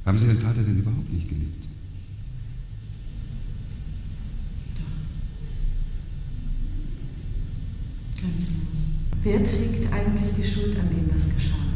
Haben Sie Ihren Vater denn überhaupt nicht geliebt? Doch. Grenzenlos. Wer trägt eigentlich die Schuld an dem, was geschah?